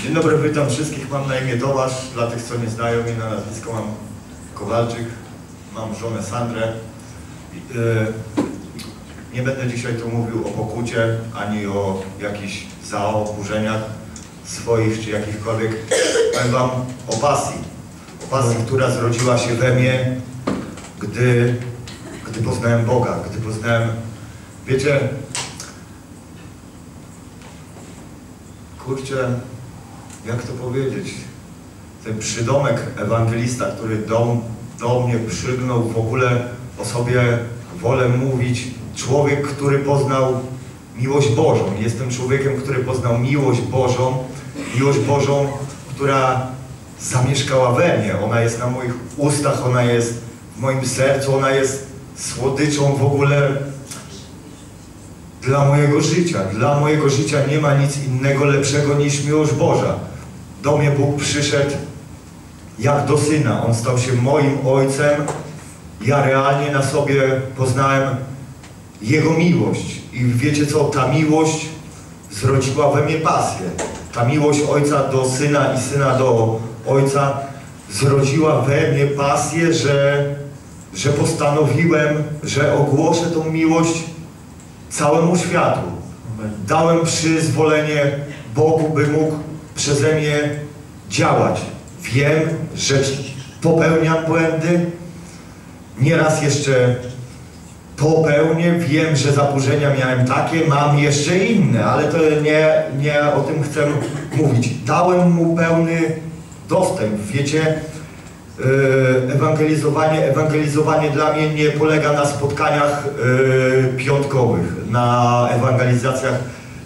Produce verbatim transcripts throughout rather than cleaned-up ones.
Dzień dobry, witam wszystkich. Mam na imię Tomasz. Dla tych, co nie znają mnie, na nazwisko mam Kowalczyk. Mam żonę Sandrę. Nie będę dzisiaj tu mówił o pokucie, ani o jakichś zaoburzeniach swoich, czy jakichkolwiek. Powiem wam o pasji. O pasji, która zrodziła się we mnie, gdy, gdy poznałem Boga, gdy poznałem... Wiecie... Kurczę, jak to powiedzieć? Ten przydomek ewangelista, który do, do mnie przygnął, w ogóle o sobie wolę mówić. Człowiek, który poznał miłość Bożą. Jestem człowiekiem, który poznał miłość Bożą. Miłość Bożą, która zamieszkała we mnie. Ona jest na moich ustach, ona jest w moim sercu, ona jest słodyczą w ogóle dla mojego życia. Dla mojego życia nie ma nic innego lepszego niż miłość Boża. Do mnie Bóg przyszedł jak do Syna. On stał się moim Ojcem. Ja realnie na sobie poznałem Jego miłość. I wiecie co? Ta miłość zrodziła we mnie pasję. Ta miłość Ojca do Syna i Syna do Ojca zrodziła we mnie pasję, że, że postanowiłem, że ogłoszę tą miłość całemu światu. Dałem przyzwolenie Bogu, by mógł przeze mnie działać. Wiem, że popełniam błędy. Nieraz jeszcze popełnię. Wiem, że zaburzenia miałem takie, mam jeszcze inne, ale to nie, nie o tym chcę mówić. Dałem mu pełny dostęp. Wiecie, ewangelizowanie, ewangelizowanie dla mnie nie polega na spotkaniach piątkowych, na ewangelizacjach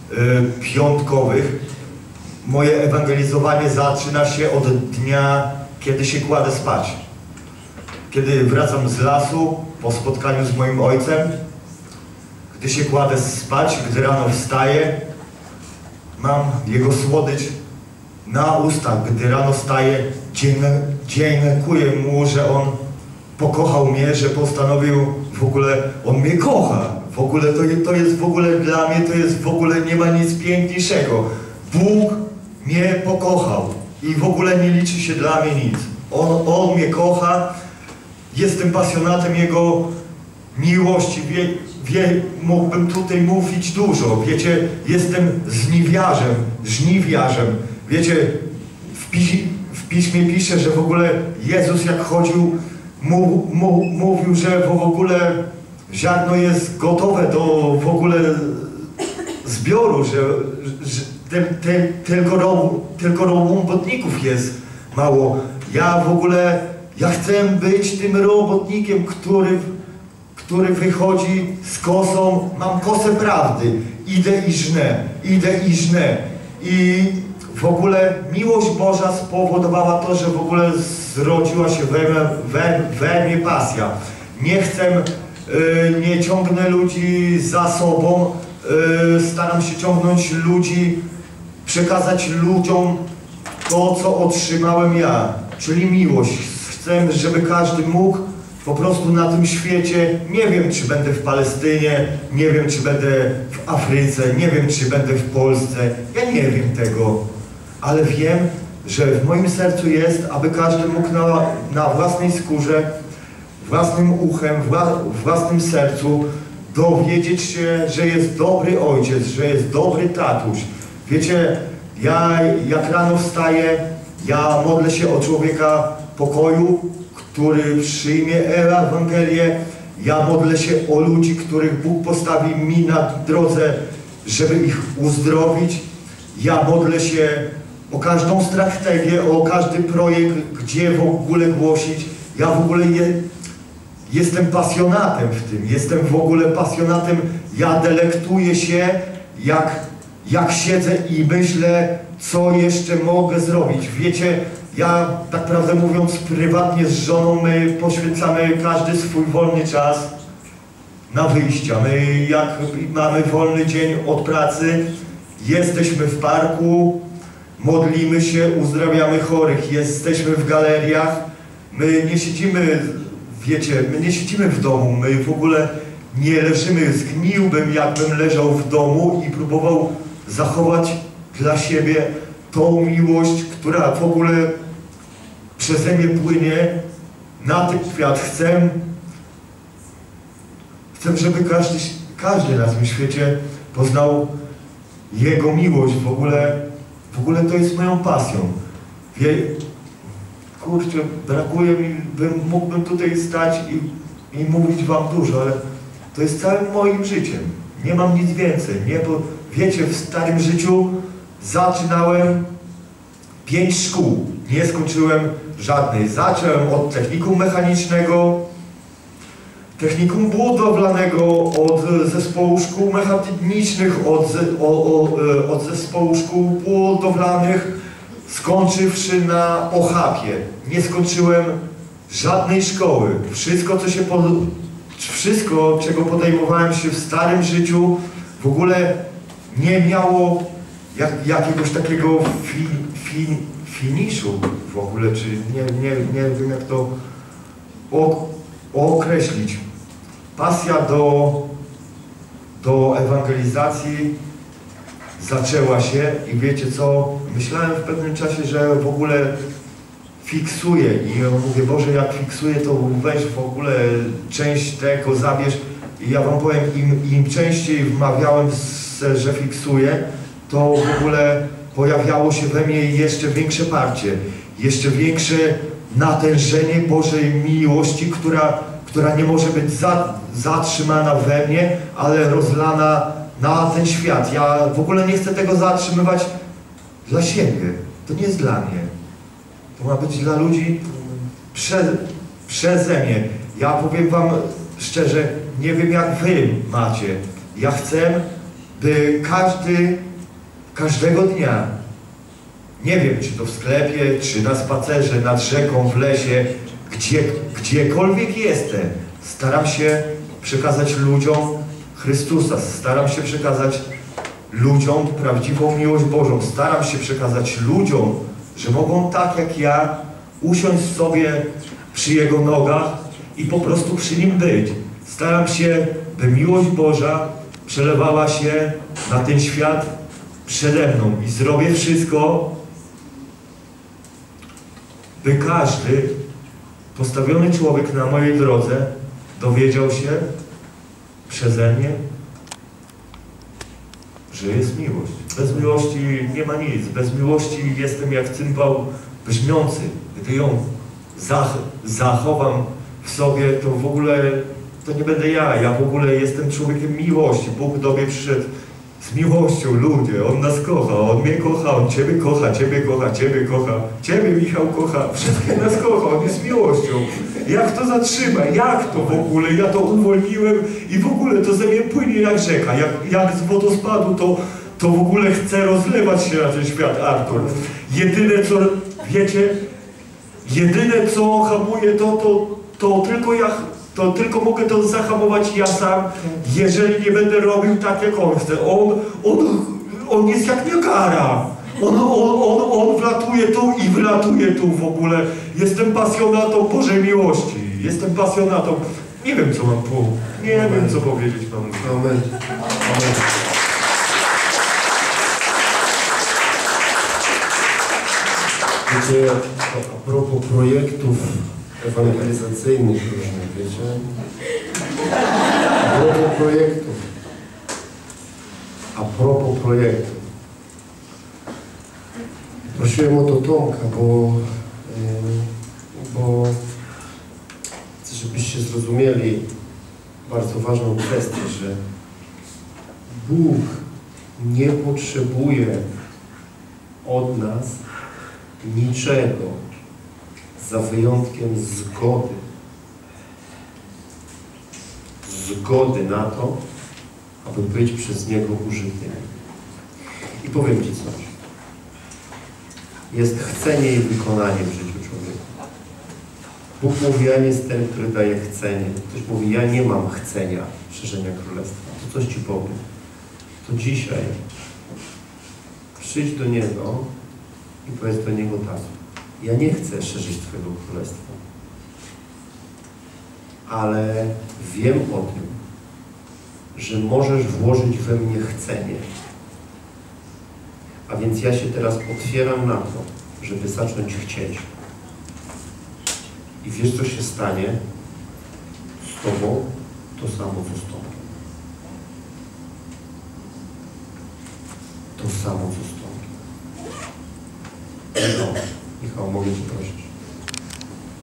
piątkowych. Moje ewangelizowanie zaczyna się od dnia, kiedy się kładę spać. Kiedy wracam z lasu po spotkaniu z moim ojcem, gdy się kładę spać, gdy rano wstaję, mam jego słodycz na ustach. Gdy rano wstaję, dziękuję mu, że on pokochał mnie, że postanowił w ogóle, on mnie kocha. W ogóle to, to jest w ogóle dla mnie, to jest w ogóle nie ma nic piękniejszego. Bóg mnie pokochał i w ogóle nie liczy się dla mnie nic. On, on mnie kocha, jestem pasjonatem Jego miłości. Wie, wie, mógłbym tutaj mówić dużo. Wiecie, jestem żniwiarzem, żniwiarzem. Wiecie, w, pi w Piśmie pisze, że w ogóle Jezus jak chodził, mu, mu, mówił, że w ogóle ziarno jest gotowe do w ogóle zbioru, że, że te, te, tylko, ro, tylko robotników jest mało. Ja w ogóle, ja chcę być tym robotnikiem, który, który wychodzi z kosą, mam kosę prawdy, idę i żnę, idę i żnę. I w ogóle miłość Boża spowodowała to, że w ogóle zrodziła się we, we, we mnie pasja. Nie chcę, yy, nie ciągnę ludzi za sobą, yy, staram się ciągnąć ludzi, przekazać ludziom to, co otrzymałem ja, czyli miłość. Chcę, żeby każdy mógł po prostu na tym świecie, nie wiem, czy będę w Palestynie, nie wiem, czy będę w Afryce, nie wiem, czy będę w Polsce, ja nie wiem tego, ale wiem, że w moim sercu jest, aby każdy mógł na, na własnej skórze, własnym uchem, wła, własnym sercu dowiedzieć się, że jest dobry ojciec, że jest dobry tatuś. Wiecie, ja jak rano wstaję, ja modlę się o człowieka pokoju, który przyjmie Ewangelię. Ja modlę się o ludzi, których Bóg postawi mi na drodze, żeby ich uzdrowić. Ja modlę się o każdą strategię, o każdy projekt, gdzie w ogóle głosić. Ja w ogóle je, jestem pasjonatem w tym, jestem w ogóle pasjonatem. Ja delektuję się, jak, jak siedzę i myślę, co jeszcze mogę zrobić. Wiecie, ja tak prawdę mówiąc prywatnie z żoną my poświęcamy każdy swój wolny czas na wyjścia. My jak mamy wolny dzień od pracy, jesteśmy w parku, modlimy się, uzdrawiamy chorych, jesteśmy w galeriach. My nie siedzimy, wiecie, my nie siedzimy w domu, my w ogóle nie leżymy. Zgniłbym, jakbym leżał w domu i próbował zachować dla siebie tą miłość, która w ogóle przeze mnie płynie na ten kwiat. Chcę, chcę, żeby każdy, każdy na tym świecie poznał Jego miłość. W ogóle, w ogóle to jest moją pasją. Wie, kurczę, brakuje mi, bym, mógłbym tutaj stać i, i mówić wam dużo, ale to jest całym moim życiem. Nie mam nic więcej. Nie, bo wiecie, w starym życiu zaczynałem pięć szkół. Nie skończyłem żadnej. Zacząłem od technikum mechanicznego, technikum budowlanego, od zespołu szkół mechanicznych, od, o, o, od zespołu szkół budowlanych, skończywszy na ochapie. Nie skończyłem żadnej szkoły. Wszystko, co się pod... Wszystko, czego podejmowałem się w starym życiu, w ogóle nie miało jak, jakiegoś takiego fi, fi, finiszu w ogóle, czy nie, nie, nie wiem jak to o, określić. Pasja do, do ewangelizacji zaczęła się i wiecie co, myślałem w pewnym czasie, że w ogóle fiksuję i ja mówię, Boże, jak fiksuję, to weź w ogóle część tego zabierz i ja wam powiem, im, im częściej wmawiałem, że fiksuję, to w ogóle pojawiało się we mnie jeszcze większe parcie, jeszcze większe natężenie Bożej miłości, która, która nie może być za, zatrzymana we mnie, ale rozlana na ten świat. Ja w ogóle nie chcę tego zatrzymywać dla siebie. To nie jest dla mnie. To ma być dla ludzi prze, przeze mnie. Ja powiem wam szczerze, nie wiem jak wy macie. Ja chcę, by każdy, każdego dnia, nie wiem czy to w sklepie, czy na spacerze, nad rzeką, w lesie, gdzie, gdziekolwiek jestem, staram się przekazać ludziom Chrystusa. Staram się przekazać ludziom prawdziwą miłość Bożą. Staram się przekazać ludziom, że mogą tak jak ja usiąść sobie przy Jego nogach i po prostu przy Nim być. Staram się, by miłość Boża przelewała się na ten świat przede mną i zrobię wszystko, by każdy postawiony człowiek na mojej drodze dowiedział się przeze mnie, że jest miłość. Bez miłości nie ma nic. Bez miłości jestem jak cymbał brzmiący. Gdy ją zach zachowam w sobie, to w ogóle to nie będę ja. Ja w ogóle jestem człowiekiem miłości. Bóg do mnie przyszedł z miłością, ludzie. On nas kocha. On mnie kocha. On Ciebie kocha. Ciebie kocha. Ciebie kocha. Ciebie, Michał, kocha. Wszystkich nas kocha. On jest miłością. Jak to zatrzyma? Jak to w ogóle? Ja to uwolniłem i w ogóle to ze mnie płynie jak rzeka. Jak, jak z wodospadu to, to w ogóle chce rozlewać się na ten świat, Artur. Jedyne co, wiecie, jedyne co hamuje to, to, to tylko ja, to tylko mogę to zahamować ja sam, jeżeli nie będę robił tak jak on chce. On, on, on jest jak Niagara. On, on, on, on wlatuje tu i wylatuje tu w ogóle. Jestem pasjonatą Bożej miłości. Jestem pasjonatą. Nie wiem, co mam po... Nie Amen. wiem, co powiedzieć Panu. Amen. Amen. Wiecie, a propos projektów ewangelizacyjnych różnych, wiecie? A propos projektów. A propos projektów. Prosiłem o to Tomka, bo, bo chcę, żebyście zrozumieli bardzo ważną kwestię, że Bóg nie potrzebuje od nas niczego za wyjątkiem zgody. Zgody na to, aby być przez Niego użytym. I powiem Ci coś. Jest chcenie i wykonanie w życiu człowieka. Bóg mówi, ja nie jest ten, który daje chcenie. Ktoś mówi, ja nie mam chcenia szerzenia Królestwa. To coś Ci powiem. To dzisiaj przyjdź do Niego i powiedz do Niego tak. Ja nie chcę szerzyć Twojego Królestwa. Ale wiem o tym, że możesz włożyć we mnie chcenie. A więc ja się teraz otwieram na to, żeby zacząć chcieć. I wiesz, co się stanie z Tobą? To samo, co z Tobą. To samo, co z Tobą. Michał, Michał, mogę Cię prosić.